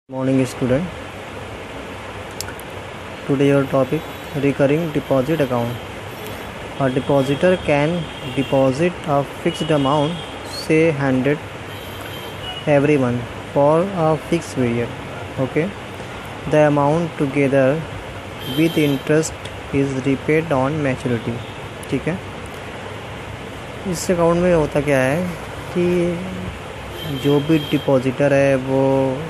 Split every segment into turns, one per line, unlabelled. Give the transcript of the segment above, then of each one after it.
Morning student. Today your topic recurring deposit account. A depositor can deposit a fixed amount, say 100 every month for a fixed period. Okay. The amount together with interest is repaid on maturity. ठीक है. इस account में होता क्या है कि जो भी डिपॉजिटर है वो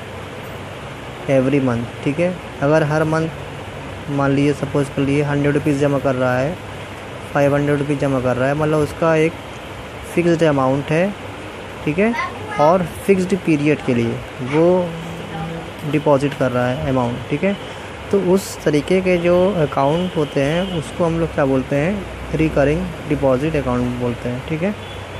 एवरी मंथ, ठीक है, अगर हर मंथ मान लीजिए सपोज कर लिए 100 रुपीज़ जमा कर रहा है, 500 रुपीज़ जमा कर रहा है, मतलब उसका एक फ़िक्स्ड अमाउंट है, ठीक है, और फिक्स्ड पीरियड के लिए वो डिपॉजिट कर रहा है अमाउंट, ठीक है. तो उस तरीके के जो अकाउंट होते हैं उसको हम लोग क्या बोलते हैं, रिकरिंग डिपॉजिट अकाउंट बोलते हैं, ठीक है.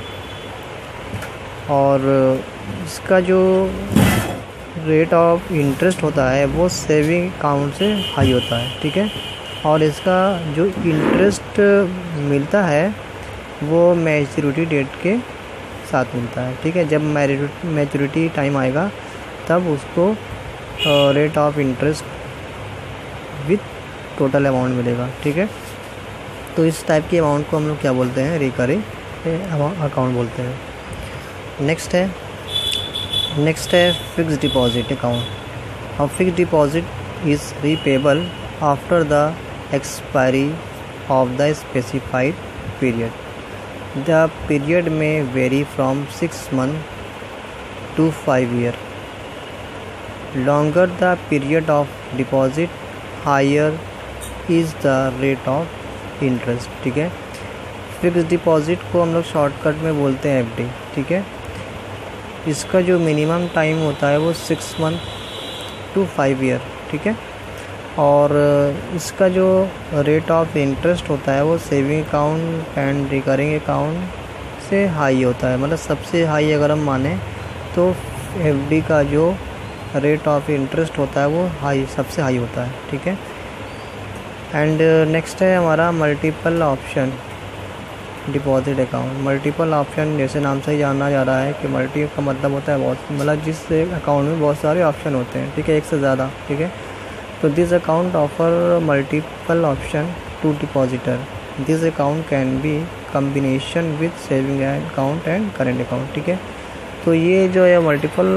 और इसका जो रेट ऑफ इंटरेस्ट होता है वो सेविंग अकाउंट से हाई होता है, ठीक है. और इसका जो इंटरेस्ट मिलता है वो मैच्योरिटी डेट के साथ मिलता है, ठीक है. जब मैच्योरिटी टाइम आएगा तब उसको rate of interest with total amount मिलेगा, ठीक है. तो इस टाइप की अमाउंट को हम लोग क्या बोलते हैं, रिकरिंग अकाउंट बोलते हैं. नेक्स्ट है fixed deposit account. Fixed deposit is repayable after the expiry of the specified period. The period may vary from 6 months to 5 years. Longer the period of deposit, higher is the rate of interest, ठीक है. Fixed deposit को हम लोग shortcut में बोलते हैं FD, ठीक है. इसका जो मिनिमम टाइम होता है वो 6 months to 5 years, ठीक है. और इसका जो रेट ऑफ इंटरेस्ट होता है वो saving account and recurring account से हाई होता है. मतलब सबसे हाई अगर हम माने तो एफडी का जो रेट ऑफ इंटरेस्ट होता है वो सबसे हाई होता है, ठीक है. एंड नेक्स्ट है हमारा multiple option deposit account. Multiple option जैसे नाम से ही जाना जा रहा है कि मल्टी का मतलब होता है बहुत, मतलब जिस अकाउंट में बहुत सारे ऑप्शन होते हैं, ठीक है, एक से ज़्यादा, ठीक है. तो this account offer multiple option to depositor. This account can be combination with saving account and current account, ठीक है. तो ये जो है मल्टीपल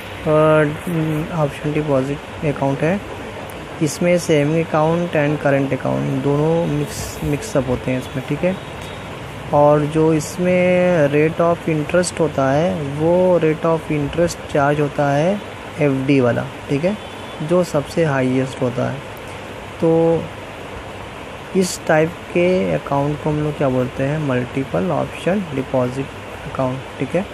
ऑप्शन डिपॉजिट अकाउंट है, इसमें saving account and current account दोनों मिक्सअप होते हैं इसमें, ठीक है. और जो इसमें रेट ऑफ इंटरेस्ट होता है वो रेट ऑफ इंटरेस्ट चार्ज होता है एफडी वाला, ठीक है, जो सबसे हाईएस्ट होता है. तो इस टाइप के अकाउंट को हम लोग क्या बोलते हैं, मल्टीपल ऑप्शन डिपॉजिट अकाउंट, ठीक है.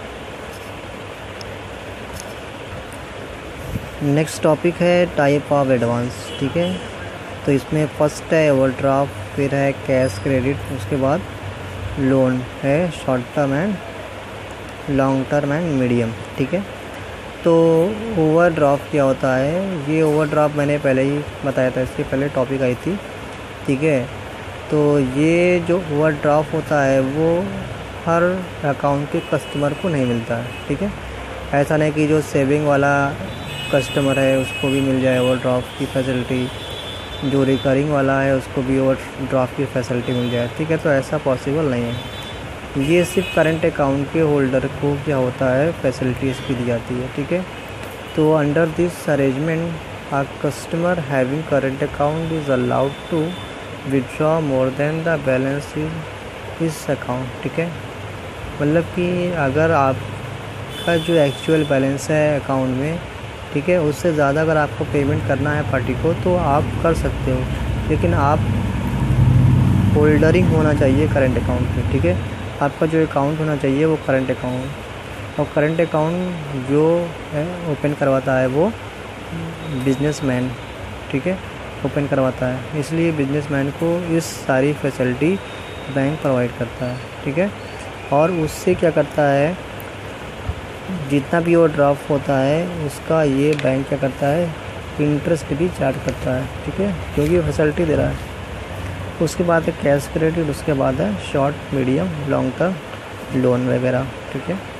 नेक्स्ट टॉपिक है टाइप ऑफ एडवांस, ठीक है. तो इसमें फर्स्ट है ओवरड्राफ्ट, फिर है कैश क्रेडिट, उसके बाद लोन है, short term and long term and medium, ठीक है. तो ओवरड्राफ्ट क्या होता है, ये ओवरड्राफ्ट मैंने पहले ही बताया था, इसके पहले टॉपिक आई थी, ठीक है. तो ये जो ओवरड्राफ्ट होता है वो हर अकाउंट के कस्टमर को नहीं मिलता है, ठीक है. ऐसा नहीं कि जो सेविंग वाला कस्टमर है उसको भी मिल जाए ओवरड्राफ्ट की फैसिलिटी, जो रिकरिंग वाला है उसको भी ओवरड्राफ्ट की फैसिलिटी मिल जाए, ठीक है. तो ऐसा पॉसिबल नहीं है. ये सिर्फ करंट अकाउंट के होल्डर को क्या होता है, फैसिलिटी इसकी दी जाती है, ठीक है. तो under this arrangement a customer having current account is allowed to withdraw more than the balance is account, ठीक है. मतलब कि अगर आपका जो एक्चुअल बैलेंस है अकाउंट में, ठीक है, उससे ज़्यादा अगर आपको पेमेंट करना है पार्टी को तो आप कर सकते हो, लेकिन आप होल्डरिंग होना चाहिए करंट अकाउंट में, ठीक है. आपका जो अकाउंट होना चाहिए वो करंट अकाउंट, और करंट अकाउंट जो है ओपन करवाता है वो बिजनेसमैन, ठीक है, ओपन करवाता है. इसलिए बिजनेसमैन को इस सारी फैसिलिटी बैंक प्रोवाइड करता है, ठीक है. और उससे क्या करता है, जितना भी वो ड्राफ्ट होता है उसका ये बैंक क्या करता है, इंटरेस्ट भी चार्ज करता है, ठीक है, क्योंकि फैसिलिटी दे रहा है. उसके बाद है कैश क्रेडिट, उसके बाद है short medium long term loan वगैरह, ठीक है.